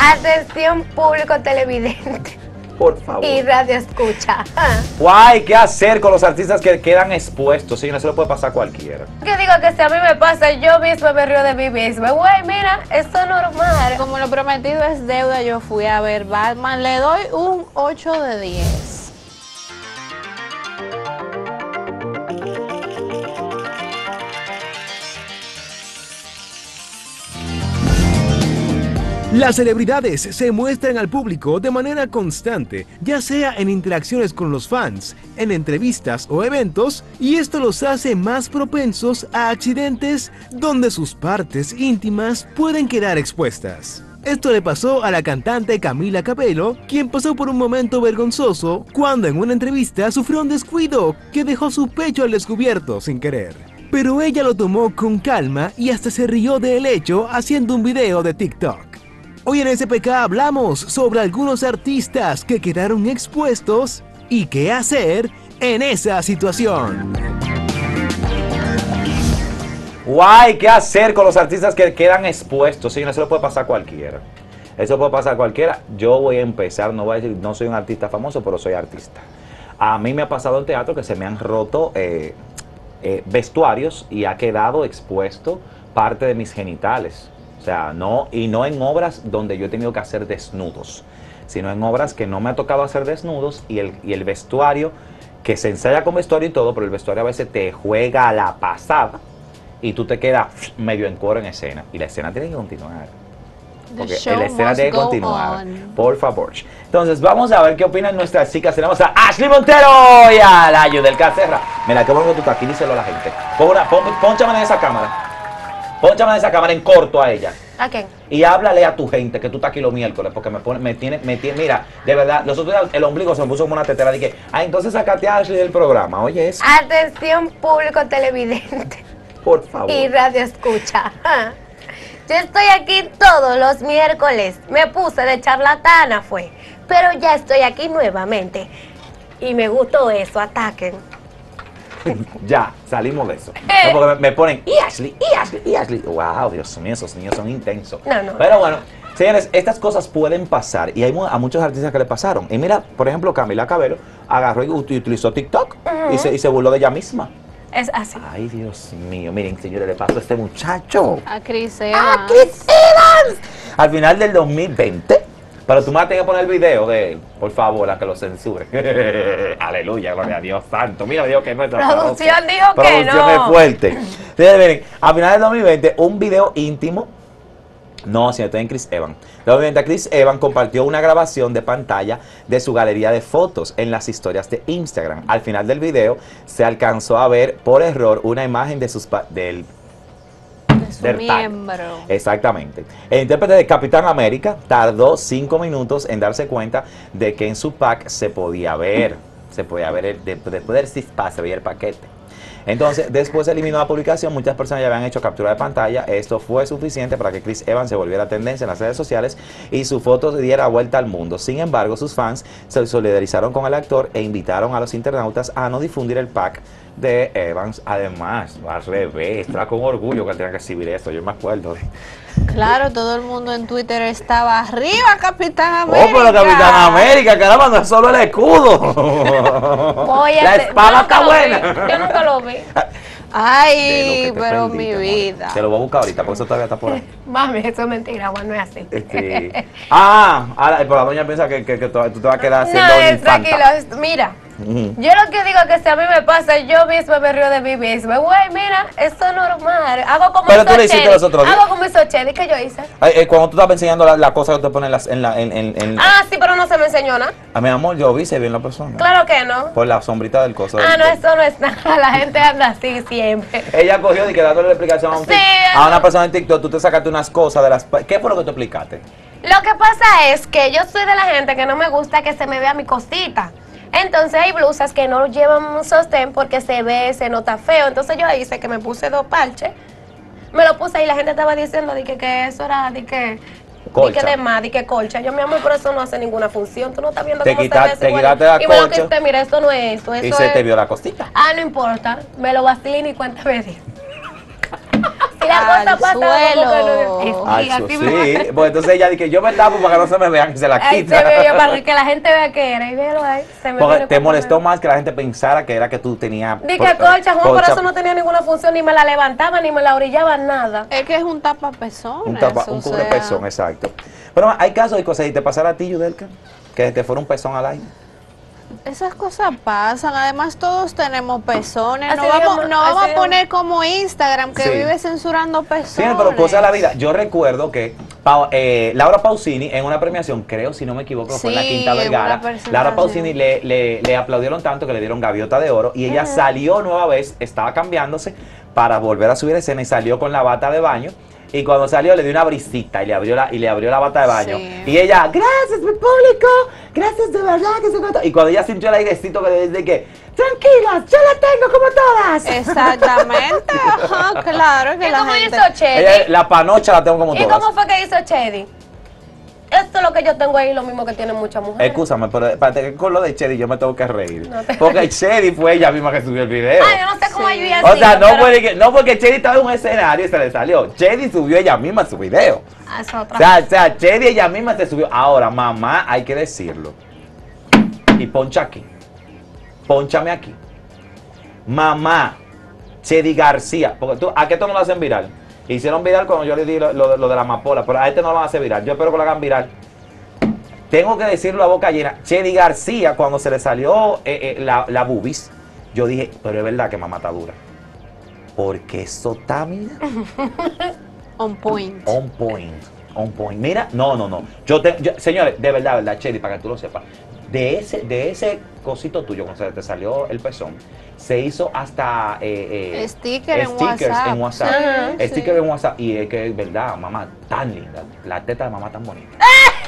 Atención público televidente Por favor. y radio escucha. Guay, ¿qué hacer con los artistas que quedan expuestos? Sí, no se lo puede pasar a cualquiera. ¿Qué digo? Que si a mí me pasa, yo mismo me río de mí misma. Güey, mira, esto es normal. Como lo prometido es deuda, yo fui a ver Batman. Le doy un 8 de 10. Las celebridades se muestran al público de manera constante, ya sea en interacciones con los fans, en entrevistas o eventos, y esto los hace más propensos a accidentes donde sus partes íntimas pueden quedar expuestas. Esto le pasó a la cantante Camila Cabello, quien pasó por un momento vergonzoso cuando en una entrevista sufrió un descuido que dejó su pecho al descubierto sin querer. Pero ella lo tomó con calma y hasta se rió del hecho haciendo un video de TikTok. Hoy en SPK hablamos sobre algunos artistas que quedaron expuestos y qué hacer en esa situación. Guay, ¿qué hacer con los artistas que quedan expuestos? Sí, no se lo puede pasar a cualquiera. Eso puede pasar a cualquiera. Yo voy a empezar, no voy a decir, no soy un artista famoso, pero soy artista. A mí me ha pasado en teatro que se me han roto vestuarios y ha quedado expuesto parte de mis genitales. O sea, no en obras donde yo he tenido que hacer desnudos, sino en obras que no me ha tocado hacer desnudos y el vestuario, que se ensaya con vestuario y todo, pero el vestuario a veces te juega a la pasada y tú te quedas medio en coro en escena. Y la escena tiene que continuar. Porque la escena tiene que continuar. Por favor. Entonces, vamos a ver qué opinan nuestras chicas. Tenemos a Ashley Montero y a Layo del Cacerra. Mira, qué bueno que tú estás aquí, díselo a la gente. Pónchame en esa cámara. Pónchame en esa cámara en corto a ella. ¿A quién? Y háblale a tu gente que tú estás aquí los miércoles, porque me tiene, mira, de verdad, nosotros el ombligo se me puso como una tetera. Dije, entonces sacate a Ashley del programa, oye eso. Atención público televidente Por favor. y radio escucha. Yo estoy aquí todos los miércoles. Me puse de charlatana, pero ya estoy aquí nuevamente. Y me gustó eso, ataquen. Ya, salimos de eso. No, porque me ponen, y Ashley, y Ashley, y Ashley. Wow, Dios mío, esos niños son intensos. No. Pero bueno, señores, estas cosas pueden pasar y hay a muchos artistas que le pasaron. Y mira, por ejemplo, Camila Cabello agarró y utilizó TikTok y se burló de ella misma. Es así. Ay, Dios mío, miren, señores, le pasó a este muchacho. A Chris Evans. ¡A Chris Evans! Al final del 2020. Pero tú me vas a tener que poner el video de él, por favor, a que lo censure. Aleluya, gloria a Dios santo. Mira, Dios que nuestra producción dijo que no. Producción es fuerte. Entonces, miren, a final del 2020, un video íntimo. No, señor, estoy en Chris Evans. Obviamente, Chris Evans compartió una grabación de pantalla de su galería de fotos en las historias de Instagram. Al final del video, se alcanzó a ver por error una imagen de del miembro. Exactamente. El intérprete de Capitán América tardó 5 minutos en darse cuenta de que en su pack se podía ver después del six-pack se veía el paquete. Entonces, después se eliminó la publicación, muchas personas ya habían hecho captura de pantalla. Esto fue suficiente para que Chris Evans se volviera tendencia en las redes sociales y su foto diera vuelta al mundo. Sin embargo, sus fans se solidarizaron con el actor e invitaron a los internautas a no difundir el pack de Evans. Además, al revés, estaba con orgullo que él tenía que exhibir esto, yo me acuerdo. Claro, todo el mundo en Twitter estaba arriba, Capitán América. ¡Oh, pero Capitán América, caramba, no es solo el escudo! La espada está buena. Yo nunca lo vi. Ay, pero mi vida. Te lo voy a buscar ahorita, porque eso todavía está por ahí. Mami, eso es mentira, Juan, no es así. Pero la doña piensa que tú te vas a quedar haciendo No, tranquilo, mira. Yo lo que digo es que si a mí me pasa, yo misma me río de mí misma. Güey, mira, esto es normal. Hago como pero tú lo hiciste los otros días. Hago como hizo Chedi, que yo hice. Cuando tú estabas enseñando la cosa que te ponen Sí, pero no se me enseñó nada. A mi amor, yo vi, se vio en la persona. Claro que no. Por la sombrita del coso. No, eso no es nada. La gente anda así siempre. Ella cogió y que dándole la explicación a una persona en TikTok, tú te sacaste unas cosas de las... ¿Qué fue lo que tú explicaste? Lo que pasa es que yo soy de la gente que no me gusta que se me vea mi cosita. Entonces hay blusas que no llevan un sostén porque se nota feo. Entonces yo hice que me puse 2 parches. Me lo puse y la gente estaba diciendo que eso era colcha. de más, colcha. Yo, mi amor, por eso no hace ninguna función. Tú no estás viendo cómo se ve te quitaste la y colcha. Y mira, esto no es esto. Y se te vio la costita. No importa. Me lo vacilé y cuenta me dio. Y la cosa al pasa suelo. Ay, así sí, mismo. pues entonces ella dice que yo me tapo para que no se me vean y se la Ay, quita. se me vio para que la gente vea que era. Y véalo ahí. Se me Porque vino te con molestó todo. más que la gente pensara que era que tú tenías... Dije, colcha, Juan, por eso no tenía ninguna función, ni me la levantaba, ni me la orillaba, nada. Es que es un tapapezones. un cubrepezón, exacto. Pero hay casos y cosas, y te pasará a ti, Yudelka, que te fuera un pezón al aire. Esas cosas pasan, además todos tenemos pezones, Así no vamos, digamos, no vamos así a poner como Instagram que Sí. vive censurando Sí, pezones. pero cosa de la vida. Yo recuerdo que Laura Pausini en una premiación, creo, si no me equivoco, fue en la Sí, Quinta en Vergara, una presentación. Laura Pausini le aplaudieron tanto que le dieron gaviota de oro y ella salió nueva vez, estaba cambiándose para volver a subir a escena y salió con la bata de baño. Y cuando salió le dio una brisita y le abrió la bata de baño. Sí. Y ella, gracias mi público, gracias de verdad que se cuenta. Y cuando ella sintió el airecito que le dice que, tranquilas, yo la tengo como todas. Exactamente, ajá, claro que ¿Y la cómo gente... hizo Chedi? La panocha la tengo como ¿Y todas. cómo fue que hizo Chedi? Esto es lo que yo tengo ahí, lo mismo que tienen muchas mujeres. Escúchame, pero espérate, que con lo de Chedi yo me tengo que reír. No te Porque Chedi fue ella misma que subió el video. Ay, yo no sé cómo Sí. ayudé O así. sea, no, pero- no porque Chedi estaba en un escenario y se le salió. Chedi subió ella misma su video. Ah, es otra. O sea, Chedi ella misma se subió. Ahora, mamá, hay que decirlo. Y poncha aquí. Pónchame aquí. Mamá, Chedi García. Porque tú, ¿a qué esto no lo hacen viral? Hicieron viral cuando yo le di lo de la amapola, pero a este no lo van a hacer viral. Yo espero que lo hagan viral. Tengo que decirlo a boca llena. Chedi García, cuando se le salió la bubis, yo dije, pero es verdad que mamá está dura. Porque eso está, mira, On point. on point. On point. Mira, no. Señores, de verdad, Chedi, para que tú lo sepas. De ese cosito tuyo, cuando se te salió el pezón, se hizo hasta Sticker en stickers WhatsApp. en WhatsApp. Ajá, sí. Stickers en WhatsApp. Y es que es verdad, mamá, tan linda. La teta de mamá tan bonita.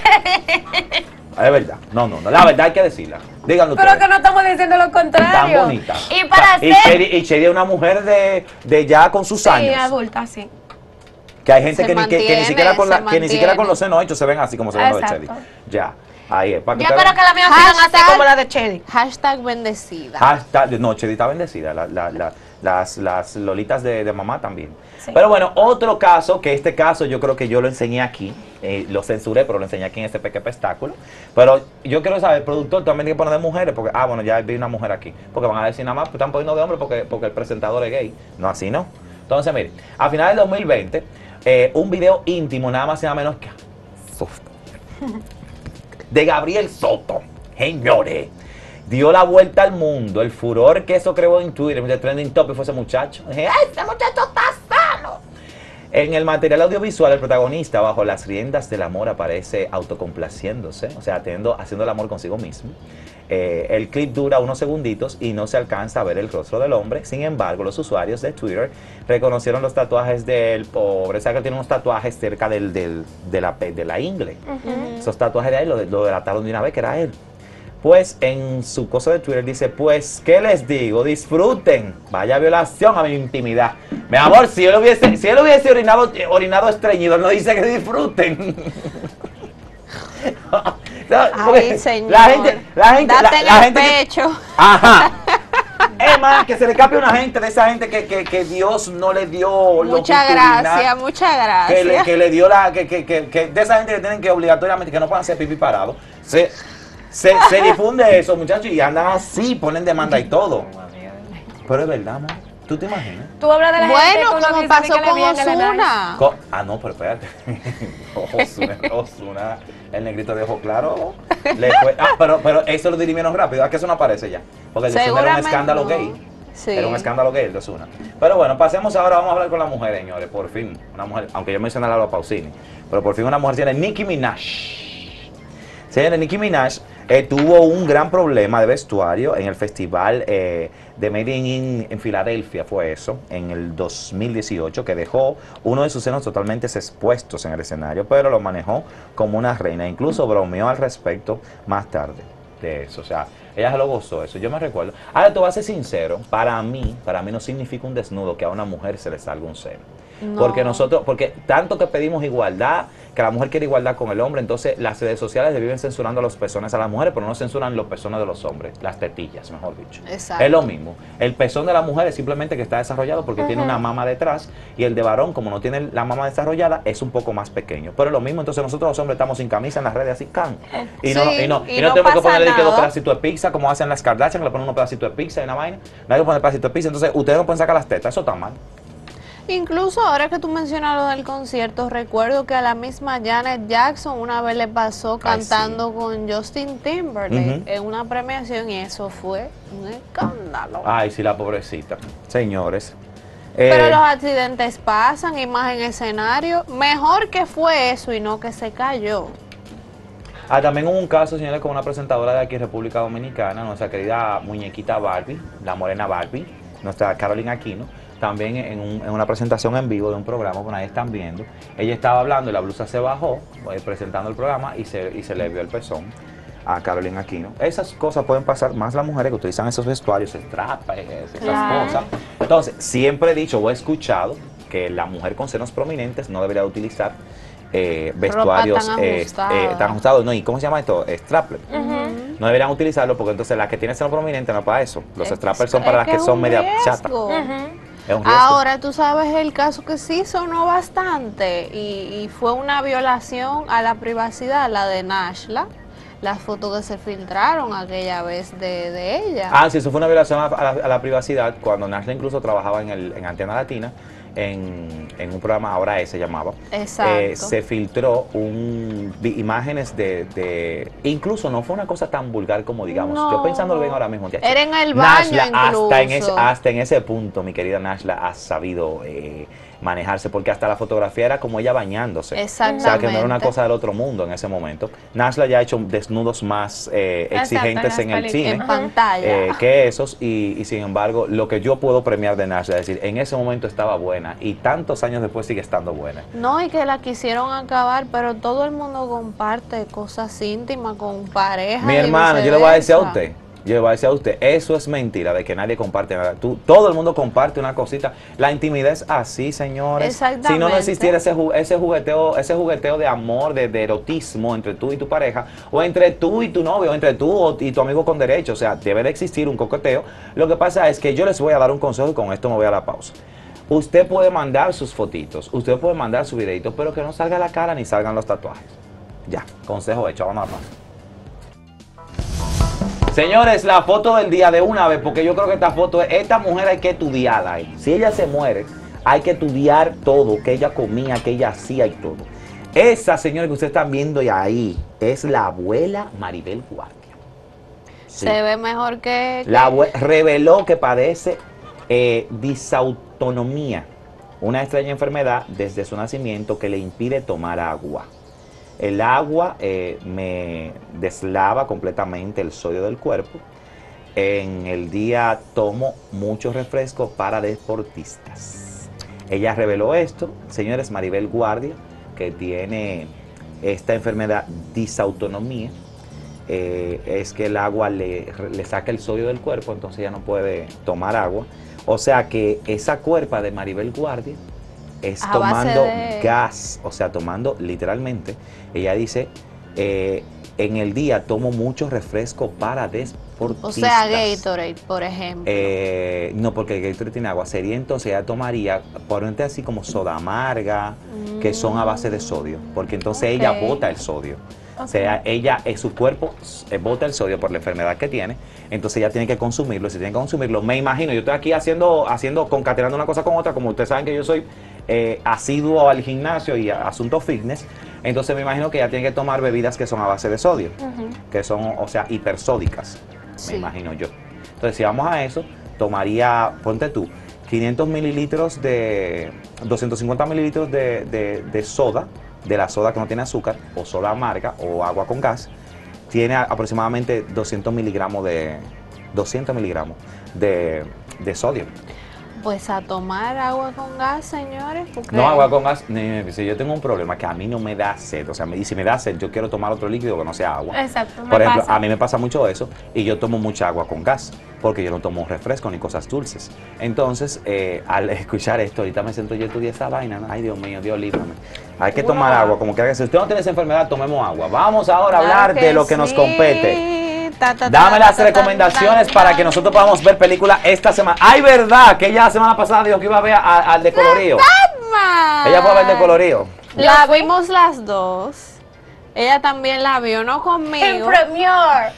Es verdad. No. La verdad hay que decirla. Díganlo Pero ustedes. que no estamos diciendo lo Tan contrario. bonita. Y para y ser... Chedi es una mujer de ya con sus Sí, años. adulta, sí. Que hay gente Se que ni mantiene, siquiera con se ni siquiera con mantiene. los senos hechos se ven así como se ven los de Chedi. Exacto. Ya. Ahí es. Para Yo ustedes espero que vean. la mía sigan así Hashtag- como la de Chedi. Hashtag bendecida. No, Chedi está bendecida. Las lolitas de mamá también. Sí. Pero bueno, otro caso, que este caso yo creo que yo lo enseñé aquí. Lo censuré, pero lo enseñé aquí en este pequeño espectáculo. Pero yo quiero saber, productor, también tiene que poner de mujeres. Porque, bueno, ya vi una mujer aquí. Porque van a decir nada más, pues están poniendo de hombre porque el presentador es gay. No, así no. Entonces, mire, a finales del 2020, un video íntimo, nada más y nada menos que de Gabriel Soto, señores, dio la vuelta al mundo. El furor que eso creó en Twitter, el trending topic fue ese muchacho. Dije, ¡ay, ese muchacho está sano! En el material audiovisual, el protagonista, bajo las riendas del amor, aparece autocomplaciéndose, o sea, haciendo el amor consigo mismo. El clip dura unos segunditos y no se alcanza a ver el rostro del hombre. Sin embargo, los usuarios de Twitter reconocieron los tatuajes del pobre. O sea, que tiene unos tatuajes cerca de la ingle. Esos tatuajes de ahí lo delataron de una vez que era él. Pues en su cosa de Twitter dice, pues, ¿qué les digo? Disfruten. Vaya violación a mi intimidad. Mi amor, si él hubiese orinado estreñido, él no dice que disfruten. Ay, señor. La gente, Date en la el gente que- pecho. Ajá. Es más, que se le escape a una gente, de esa gente que Dios no le dio Muchas gracias, muchas gracias. que le dio que de esa gente que tienen que obligatoriamente, que no puedan hacer pipí parado. Se difunde eso, muchachos, y andan así, ponen demanda y todo. Pero es verdad, amor. ¿Tú te imaginas? Tú hablas de la gente Bueno, que uno como dice pasó que le con viene el enano. Ozuna. No, pero espérate. Ozuna, el negrito de ojo claro, le fue. Pero eso lo dirimieron rápido. ¿A que eso no aparece ya? Porque el de Ozuna era un Seguramente escándalo no. gay. Sí. Era un escándalo gay el de Ozuna. Pero bueno, pasemos ahora, vamos a hablar con la mujer, señores, por fin. Una mujer, aunque yo mencioné a Laura Pausini, pero por fin una mujer tiene Nicki Minaj. Señores, Nicki Minaj tuvo un gran problema de vestuario en el festival de Made en Filadelfia, fue eso, en el 2018, que dejó uno de sus senos totalmente expuestos en el escenario, pero lo manejó como una reina. Incluso bromeó al respecto más tarde de eso. O sea, ella se lo gozó eso. Yo me recuerdo. Ahora, tú vas a ser sincero, para mí no significa un desnudo que a una mujer se le salga un seno. No. Porque tanto que pedimos igualdad, que la mujer quiere igualdad con el hombre, entonces las redes sociales le viven censurando los pezones a las mujeres, pero no censuran los pezones de los hombres, las tetillas, mejor dicho. Exacto. Es lo mismo. El pezón de la mujer es simplemente que está desarrollado porque tiene una mama detrás, y el de varón, como no tiene la mama desarrollada, es un poco más pequeño. Pero es lo mismo, entonces nosotros los hombres estamos sin camisa en las redes así, can. Y no, Sí, y no y no tenemos que pasa ponerle dos nada. pedacitos de pizza, como hacen las Kardashian, que le ponen unos pedacitos de pizza y una vaina. No hay que poner pedacitos de pizza, entonces ustedes no pueden sacar las tetas, eso está mal. Incluso ahora que tú mencionas lo del concierto, recuerdo que a la misma Janet Jackson una vez le pasó cantando con Justin Timberlake en una premiación y eso fue un escándalo. Ay, sí, la pobrecita. Señores. Pero los accidentes pasan y más en escenario. Mejor que fue eso y no que se cayó. También hubo un caso, señores, con una presentadora de aquí en República Dominicana, nuestra querida muñequita Barbie, la morena Barbie, nuestra Carolina Aquino, también en una presentación en vivo de un programa, por ahí están viendo, ella estaba hablando y la blusa se bajó, presentando el programa, y se le vio el pezón a Carolina Aquino. Esas cosas pueden pasar, más las mujeres que utilizan esos vestuarios, strapas, esas cosas. Entonces, siempre he dicho o he escuchado que la mujer con senos prominentes no debería utilizar vestuarios tan ajustados, no, ¿y cómo se llama esto? Strapless. No deberían utilizarlo porque entonces la que tiene seno prominente no es para eso. Los strappers son para las que son media chatas. Es un riesgo. Ahora tú sabes el caso que sí sonó bastante y fue una violación a la privacidad, la de Nashla, las fotos que se filtraron aquella vez de ella. Sí, eso fue una violación a la privacidad cuando Nashla incluso trabajaba en Antena Latina. En un programa, ahora se llamaba. Exacto. Se filtró imágenes incluso no fue una cosa tan vulgar como digamos. No. Yo pensándolo bien ahora mismo. Ya, era en el baño Nashla, incluso. hasta en ese punto, mi querida Nashla ha sabido manejarse, porque hasta la fotografía era como ella bañándose. Exactamente. O sea, que no era una cosa del otro mundo en ese momento. Nashla ya ha hecho desnudos más exigentes en el cine. En pantalla. Que esos, y sin embargo, lo que yo puedo premiar de Nashla es decir, en ese momento estaba buena y tantos años después sigue estando buena. No, y que la quisieron acabar, pero todo el mundo comparte cosas íntimas con pareja. Mi hermano, yo le voy a decir a usted. Eso es mentira, de que nadie comparte nada. Todo el mundo comparte una cosita. La intimidad es así, señores. Exactamente. Si no existiera ese jugueteo de amor, de erotismo entre tú y tu pareja, o entre tú y tu novio, o entre tú y tu amigo con derecho, o sea, debe de existir un coqueteo. Lo que pasa es que yo les voy a dar un consejo y con esto me voy a la pausa. Usted puede mandar sus fotitos, usted puede mandar su videito, pero que no salga la cara ni salgan los tatuajes. Ya, consejo hecho, vamos a la pausa. Señores, la foto del día de una vez, porque yo creo que esta mujer hay que estudiarla. Si ella se muere, hay que estudiar todo, que ella comía, que ella hacía y todo. Esa señora que ustedes están viendo ahí es la abuela Maribel Guardia. Sí. Se ve mejor que... Reveló que padece disautonomía, una extraña enfermedad desde su nacimiento que le impide tomar agua. El agua me deslava completamente el sodio del cuerpo. En el día tomo mucho refresco para deportistas. Ella reveló esto, señores, Maribel Guardia, que tiene esta enfermedad disautonomía. Es que el agua le saca el sodio del cuerpo, entonces ella no puede tomar agua. O sea que esa cuerpa de Maribel Guardia es tomando gas, o sea, tomando literalmente. Ella dice, en el día tomo mucho refresco para deportistas. O sea, Gatorade, por ejemplo. No, porque el Gatorade tiene agua. Sería entonces, ella tomaría, por ejemplo, así como soda amarga, que son a base de sodio, porque entonces ella bota el sodio. O sea, su cuerpo bota el sodio por la enfermedad que tiene, entonces ella tiene que consumirlo. Si tiene que consumirlo, me imagino, yo estoy aquí concatenando una cosa con otra, como ustedes saben que yo soy asiduo al gimnasio y a asuntos fitness, entonces me imagino que ella tiene que tomar bebidas que son a base de sodio, que son, o sea, hipersódicas, me imagino yo. Entonces, si vamos a eso, tomaría, ponte tú, 500 mililitros 250 mililitros de soda, de la soda que no tiene azúcar, o soda amarga, o agua con gas, tiene aproximadamente 200 miligramos de sodio. Pues a tomar agua con gas, señores. Porque... No, agua con gas. Si yo tengo un problema que a mí no me da sed, o sea, si me da sed, yo quiero tomar otro líquido que no sea agua. Exacto. Por ejemplo, a mí me pasa mucho eso y yo tomo mucha agua con gas porque yo no tomo refresco ni cosas dulces. Entonces, al escuchar esto, ahorita me siento yo estudié esa vaina. Ay, Dios mío, Dios líbrame. Hay que tomar agua, como que si usted no tiene esa enfermedad, tomemos agua. Vamos ahora a hablar de lo que nos compete. Dame las recomendaciones para que nosotros podamos ver películas esta semana. ¡Ay, verdad! Que ella la semana pasada dijo que iba a ver al de Colorío. Ella fue a ver el de Colorío. La vimos las dos. Ella también la vio, no conmigo. En Premiere.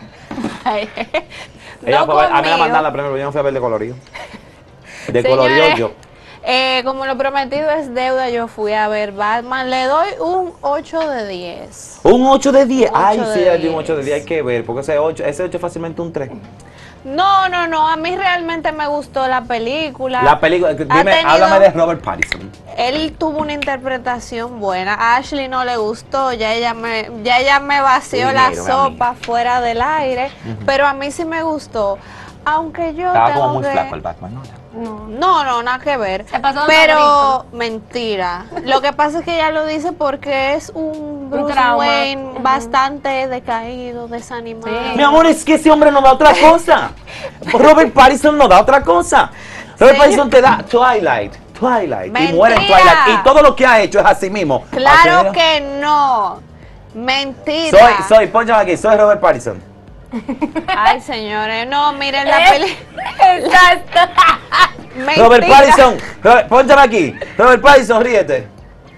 Ella No fue a ver, a mí la conmigo. mandaron la primera, yo no fui a ver el de Colorío. De Señores, Colorío yo. Como lo prometido es deuda, yo fui a ver Batman. Le doy un 8 de 10. Un 8 de 10. Ay, 8 sí, de hay un 8 de 10, 10. hay que ver, porque ese 8 es fácilmente un 3. No, a mí realmente me gustó la película. La película, dime, háblame de Robert Pattinson. Él tuvo una interpretación buena. A Ashley no le gustó, ya ella me vació la Dinero, sopa fuera del aire, pero a mí sí me gustó. Aunque yo Estaba tengo como muy que... flaco el Batman, ¿no? No, nada que ver. Se pasó de Pero favorito. mentira. Lo que pasa es que ella lo dice porque es un Bruce trauma. Wayne bastante decaído, desanimado. Sí. Mi amor, es que ese hombre no da otra cosa. Robert Pattinson no da otra cosa. Robert Sí. Pattinson te da Twilight. Y Mentira. muere en Twilight. Y todo lo que ha hecho es así mismo. Claro Así, que no. Mentira. Pónchame aquí, soy Robert Pattinson. Ay, señores, no, miren la película. Exacto. Robert Pattinson, pónchame aquí. Robert Pattinson, ríete.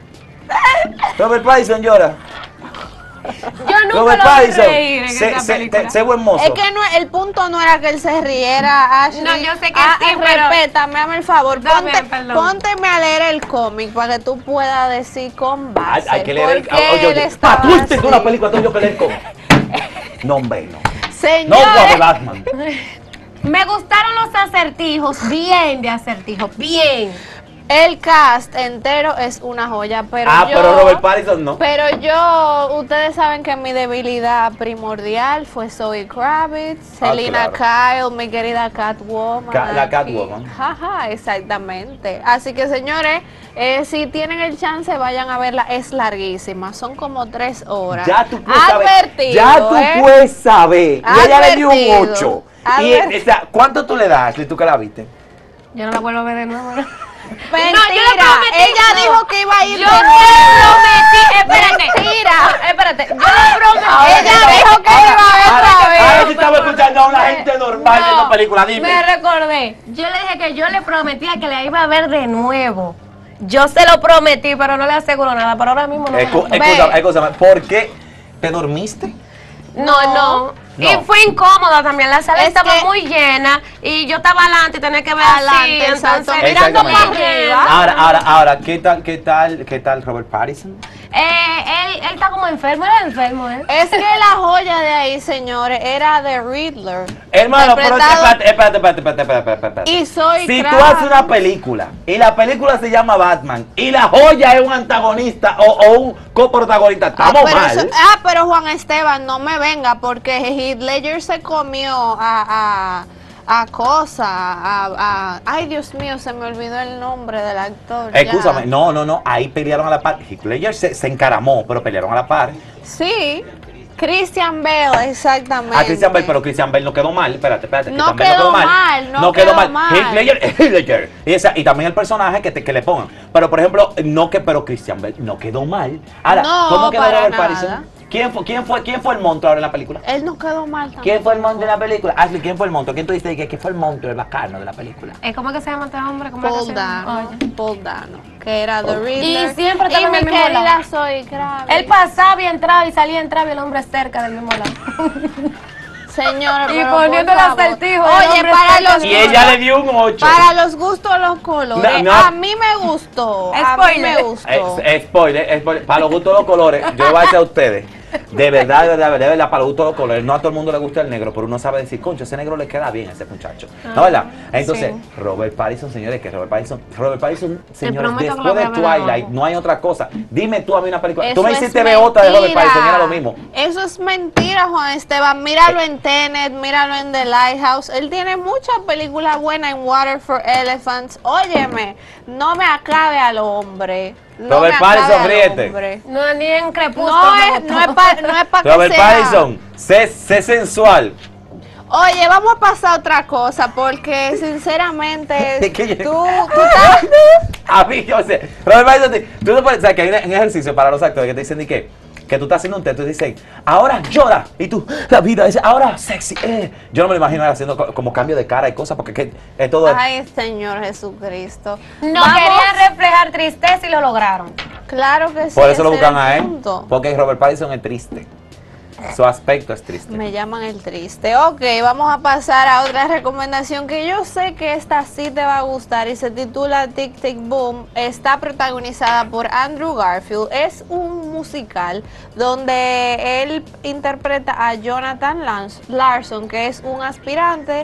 Robert Pattinson llora. Yo nunca Robert lo vi Pattinson, reír en esa película. sé buen mozo. Es que no, el punto no era que él se riera, Ashley. No, yo sé que sí, pero- respétame, hazme el favor. Dame, perdón. Pónteme a leer el cómic para que tú puedas decir con base. Hay que leer por qué él estaba tú estés así. una película tengo que leer con. No, hombre, no. No, Señores, guapo Batman. Me gustaron los acertijos, bien de acertijos, bien. el cast entero es una joya, pero Pero Robert Pattinson no. Pero yo, ustedes saben que mi debilidad primordial fue Zoe Kravitz, Selena Kyle, mi querida Catwoman. La Catwoman. Jaja, exactamente. Así que señores, si tienen el chance, vayan a verla. Es larguísima, son como 3 horas. Ya tú puedes Advertido, saber. Ya tú puedes saber. Y ella le dio un Advertido. 8. Advertido. O sea, ¿cuánto tú le das, Ashley, tú que la viste? Yo no la vuelvo a ver de nuevo. ¿no? Mentira, No, yo le prometí, ella no. dijo que iba a ir Yo de le nuevo. prometí, espérate. Mentira. No, espérate, yo le prometí. Ella dijo que iba a ver otra vez. Ahora sí estamos escuchando a una gente normal No, viendo películas. Dime. Me recordé. Yo le dije que yo le prometía que la iba a ver de nuevo. Yo se lo prometí, pero no le aseguro nada. Pero ahora mismo no. Escúchame, ¿por qué te dormiste? No. Y No. fue incómoda también. La sala Es estaba que- muy llena y yo estaba adelante y tenía que ver Adelante, así. exacto. Entonces, Mirando muy para llena. arriba. Ahora, ¿qué tal Robert Pattinson? Él está como enfermo, era enfermo, ¿eh? Es que la joya de ahí, señores, era The Riddler. Hermano, pero Interpretado- espérate. Y soy Si tú Kravitz. haces una película y la película se llama Batman y la joya es un antagonista o un coprotagonista, estamos mal. Pero Juan Esteban, no me venga, porque Heath Ledger se comió a ay, Dios mío, se me olvidó el nombre del actor. ya. Escúchame, no, ahí pelearon a la par. Heath Ledger se encaramó, pero pelearon a la par. Sí, Christian Bale, exactamente. A Christian Bale, pero Christian Bale no quedó mal. Espérate. No Christian Bale quedó mal, no quedó quedó mal. mal. Heath Ledger. Y también el personaje que le pongan. Pero, por ejemplo, pero Christian Bale no quedó mal. Ahora, No, ¿cómo quedó para Robert nada. Pattinson? ¿Quién fue el monstruo ahora en la película? Él no quedó mal tampoco. ¿Quién fue el monstruo de la película? Ashley, ¿quién fue el monstruo? ¿Quién tú dices que fue el monstruo, el bacano de la película? ¿Cómo que se llama este hombre? ¿Cómo es que Paul se llama? Dano, Oye. Paul Dano, que era The Riddler. Y siempre estaba en mi el mismo querida lado. Zoe Kravitz. Él pasaba y entraba y salía, entraba y el hombre cerca del mismo lado. Señora, Y pero poniendo por el favor. acertijo, el Oye, hombre para cerca los, del Y ella le dio un 8. para los gustos, los colores. No. A mí me gustó. A mí Spoiler. me gustó. Spoiler. Para los gustos de los colores, yo voy a decir a ustedes. de verdad, para todos los colores. No a todo el mundo le gusta el negro, pero uno sabe decir, concho, ese negro le queda bien a ese muchacho. ¿No, verdad? Entonces, sí. Robert Pattinson, señores, Robert Pattinson, señores, prometo que después lo voy de a ver de Twilight, nuevo. no hay otra cosa. Dime tú a mí una película. Eso Tú me es hiciste ver otra de Robert Pattinson y era lo mismo. Eso es mentira, Juan Esteban. Míralo en Tenet, míralo en The Lighthouse. Él tiene muchas películas buenas en Water for Elephants. Óyeme, no me acabe al hombre. No Robert me acabe Pattinson, al ríete. hombre. No, ni en Crepúsculo. No es para que Robert sea. Pattinson, sé sensual. Oye, vamos a pasar a otra cosa, porque sinceramente ¿Qué? tú estás... A mí, yo sé. Robert Pattinson, tú no puedes, o sea, que hay un ejercicio para los actores que te dicen que tú estás haciendo un texto y dicen, ahora llora, y tú, la vida, dice, ahora sexy, Yo no me lo imagino él haciendo como cambio de cara y cosas, porque es todo... Ay, Señor Jesucristo. No Vamos. querían reflejar tristeza y lo lograron. Claro que sí. Por eso lo ese buscan era a el él, punto. porque Robert Pattinson es triste. Su aspecto es triste. Me llaman el triste. Ok, vamos a pasar a otra recomendación que yo sé que esta sí te va a gustar y se titula Tic Tic Boom. Está protagonizada por Andrew Garfield. Es un musical donde él interpreta a Jonathan Larson, que es un aspirante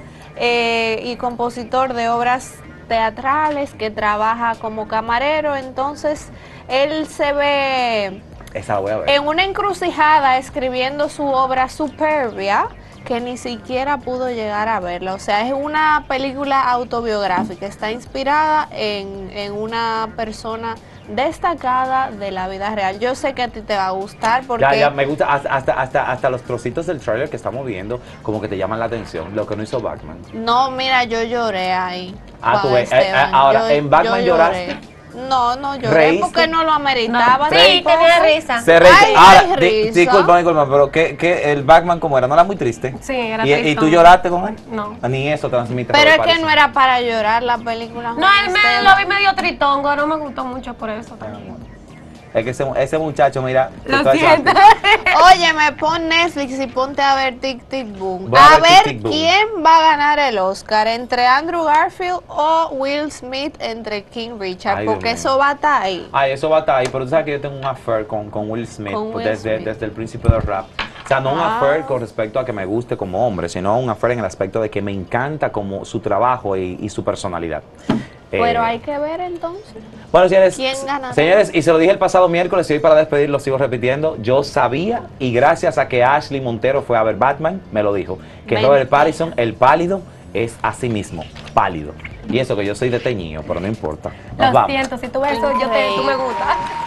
y compositor de obras teatrales que trabaja como camarero. Entonces, él se ve Esa la voy a ver. en una encrucijada escribiendo su obra Superbia, que ni siquiera pudo llegar a verla. O sea, es una película autobiográfica, está inspirada en una persona destacada de la vida real. Yo sé que a ti te va a gustar porque... Ya, me gusta, hasta los trocitos del trailer que estamos viendo, como que te llaman la atención, lo que no hizo Batman. No, mira, yo lloré ahí. Ah, tú Juan ves, Esteban. ahora, ¿en Batman yo lloraste? lloré. No lloré ¿Reíste? porque no lo ameritaba. Sí, tampoco. tenía risa. Se re... Ay, Ahora, qué risa. disculpa, pero que el Batman como era, ¿no era muy triste? Sí, era ¿Y tú tristón. lloraste con él? No. Ni eso transmite. Pero es Robert que Pattinson. no era para llorar la película. No, Juan él me Esteban. lo vi medio tritongo, no me gustó mucho por eso también. Es que ese muchacho, mira. Lo tú estás siento. Oye, me pon Netflix y ponte a ver Tic Tic Boom. Voy a A ver ver Tic Tic Boom. quién va a ganar el Oscar, entre Andrew Garfield o Will Smith entre King Richard, Ay, Dios porque mío. eso va a estar ahí. Ay, eso va a estar ahí, pero tú sabes que yo tengo un affair con Will Smith, Con pues, Will desde Smith. el principio del rap. O sea, no un Ah. affair con respecto a que me guste como hombre, sino un affair en el aspecto de que me encanta como su trabajo y su personalidad. Pero hay que ver entonces. Bueno, señores, ¿Quién gana? señores, y se lo dije el pasado miércoles y hoy para despedir lo sigo repitiendo, yo sabía y gracias a que Ashley Montero fue a ver Batman, me lo dijo, que Mentira. Robert Pattinson, el pálido, es así mismo, pálido. Y eso que yo soy de teñido, pero no importa. Nos Lo vamos. siento, si tú ves eso, tú me gustas.